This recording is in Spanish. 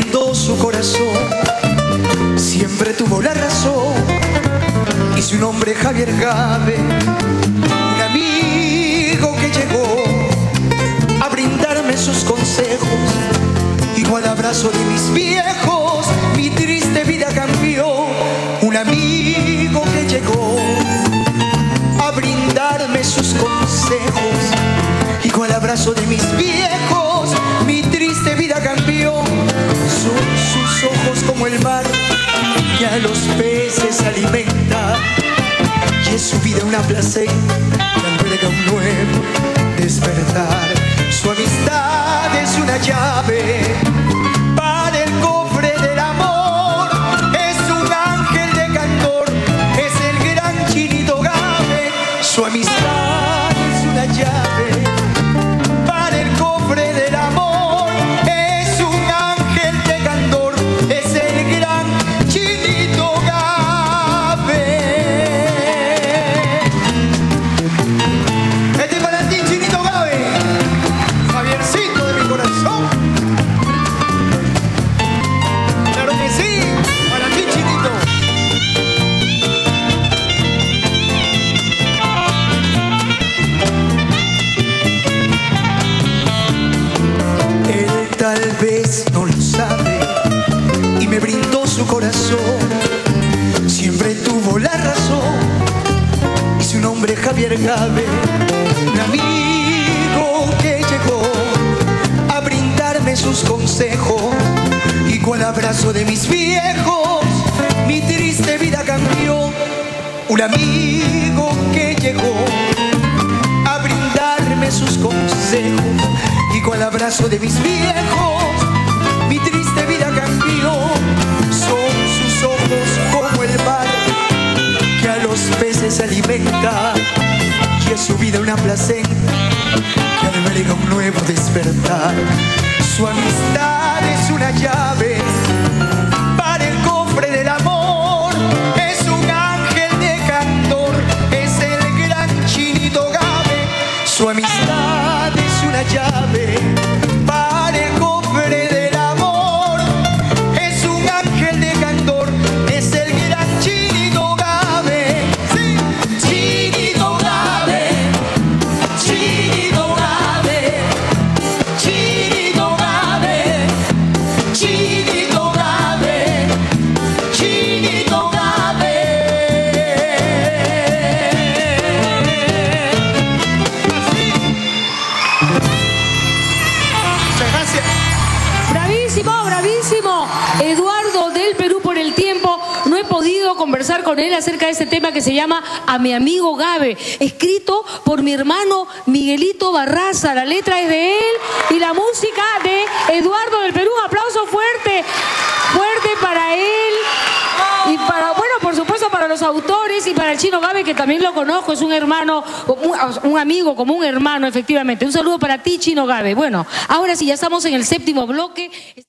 brindó su corazón, siempre tuvo la razón. Y su nombre Javier Gabe, un amigo que llegó a brindarme sus consejos. Igual abrazo de mis viejos, mi triste vida cambió. Un amigo que llegó a brindarme sus consejos. Igual abrazo de mis viejos, mi triste vida cambió. Son sus ojos como el mar que a los peces alimenta, y es su vida una placer que alberga un nuevo despertar. Su amistad es una llave para el cofre del amor, es un ángel de candor, es el gran Chinito Gabe. Su amistad es una llave para el cofre del amor, es un ángel de candor, es el gran Chinito Gabe. Este es para ti, Chinito Gabe, Javiercito de mi corazón. Claro que sí, para ti, Chinito. Él tal vez no lo sabe y me brindó su corazón, siempre tuvo la razón. Y su nombre Javier Gabe, un amigo que llegó a brindarme sus consejos. Igual abrazo de mis viejos, mi triste vida cambió. Un amigo que llegó a brindarme sus consejos. Igual abrazo de mis viejos, mi triste vida cambió. Son sus ojos como el mar que a los peces alimenta, y es su vida una placer que alberga un nuevo despertar. Su amistad es una llave para el cofre del amor, es un ángel de candor, es el gran Chinito Gabe. Su amistad es una llave para el cofre del amor, es un ángel de candor, es el gran Chinito Gabe. Sí. Chinito Gabe, Chinito Gabe, Chinito Gabe, Chinito Gabe, Chinito Gabe. Así. Muchas gracias. Bravísimo, bravísimo. Eduardo del Perú por el tiempo. No he podido conversar con él acerca de este tema que se llama A mi amigo Gabe, escrito por mi hermano Miguelito Barraza. La letra es de él y la música de Eduardo del Perú. Un aplauso fuerte, fuerte para él. Y para, bueno, por supuesto para los autores y para el Chino Gabe, que también lo conozco, es un hermano, un amigo, como un hermano, efectivamente. Un saludo para ti, Chino Gabe. Bueno, ahora sí, ya estamos en el séptimo bloque.